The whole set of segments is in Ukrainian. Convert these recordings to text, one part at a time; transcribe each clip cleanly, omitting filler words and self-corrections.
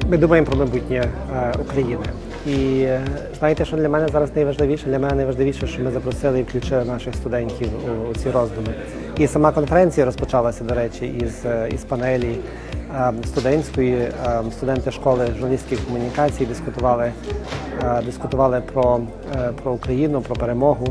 Ми думаємо про майбутнє України. І знаєте, що для мене зараз найважливіше? Для мене найважливіше, що ми запросили і включили наших студентів у ці роздуми. І сама конференція розпочалася, до речі, із панелі студентської. Студенти школи журналістських комунікацій дискутували про Україну, про перемогу.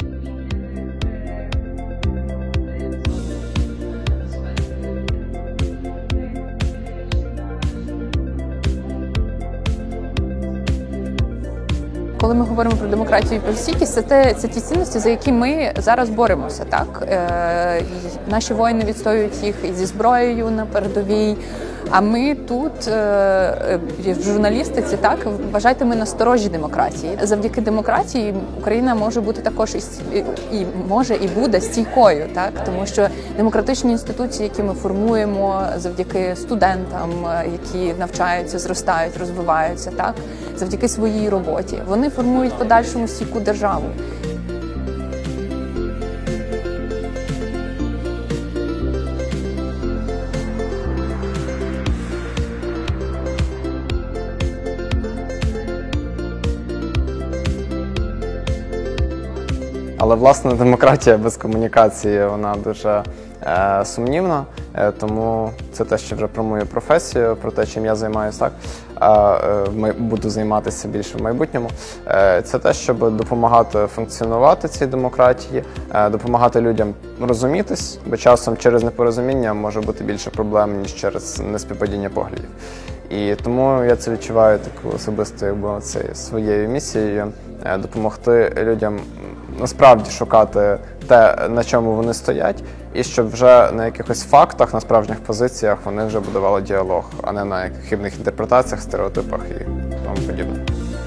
Коли ми говоримо про демократію і про стійкість, це ті цінності, за які ми зараз боремося. Так? Наші воїни відстоюють їх і зі зброєю на передовій, а ми тут, в журналістиці, так, вважайте, ми на сторожі демократії. Завдяки демократії Україна може бути також і буде стійкою, так? Тому що демократичні інституції, які ми формуємо завдяки студентам, які навчаються, зростають, розвиваються, так? Завдяки своїй роботі, вони формують в подальшому стійку державу. Але, власне, демократія без комунікації, вона дуже сумнівна, тому це те, що вже про мою професію, про те, чим я займаюся, буду займатися більше в майбутньому. Це те, щоб допомагати функціонувати цій демократії, допомагати людям розумітись, бо часом через непорозуміння може бути більше проблем, ніж через неспівпадіння поглядів. І тому я це відчуваю таку особисту своєю місією – допомогти людям насправді шукати те, на чому вони стоять, і щоб вже на якихось фактах, на справжніх позиціях вони вже будували діалог, а не на хибних інтерпретаціях, стереотипах і тому подібне.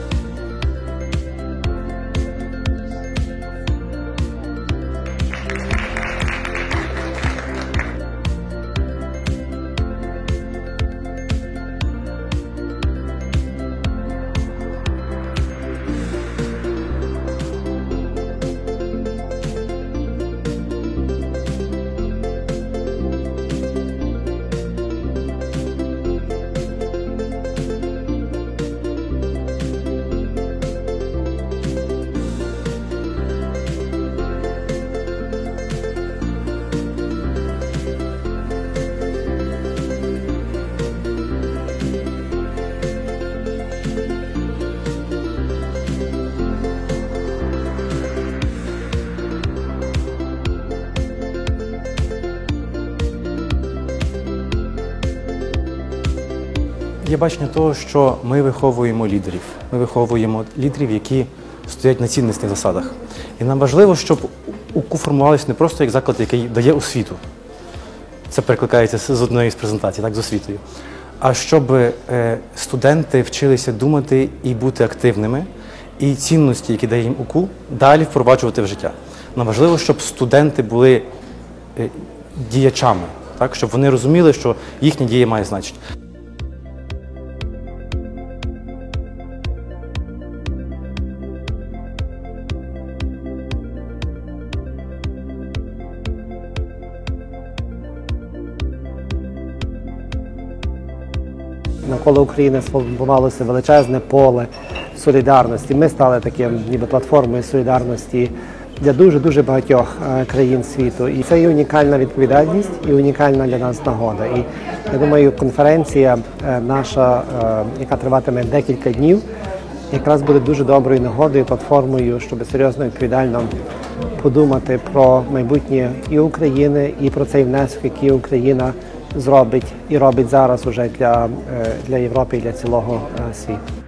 Є бачення того, що ми виховуємо лідерів. Ми виховуємо лідерів, які стоять на цінностних засадах. І нам важливо, щоб УКУ формувалося не просто як заклад, який дає освіту. Це перекликається з одної з презентацій, так, з освітою. А щоб студенти вчилися думати і бути активними, і цінності, які дає їм УКУ, далі впроваджувати в життя. Нам важливо, щоб студенти були діячами, так, щоб вони розуміли, що їхня дія має значення. Навколо України сформувалося величезне поле солідарності. Ми стали таким ніби платформою солідарності для дуже багатьох країн світу. І це є унікальна відповідальність і унікальна для нас нагода. І я думаю, конференція наша, яка триватиме декілька днів, якраз буде дуже доброю нагодою, платформою, щоб серйозно і відповідально подумати про майбутнє і України, і про цей внесок, який Україна зробить і робить зараз уже для Європи і для цілого світу.